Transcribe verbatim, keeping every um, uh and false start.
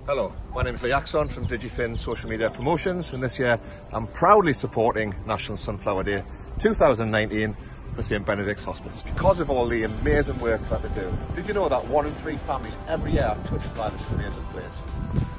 Hello, my name is Axon from DigiFin Social Media Promotions, and this year I'm proudly supporting National Sunflower Day two thousand nineteen for Saint Benedict's Hospice because of all the amazing work that they do. Did you know that one in three families every year are touched by this amazing place?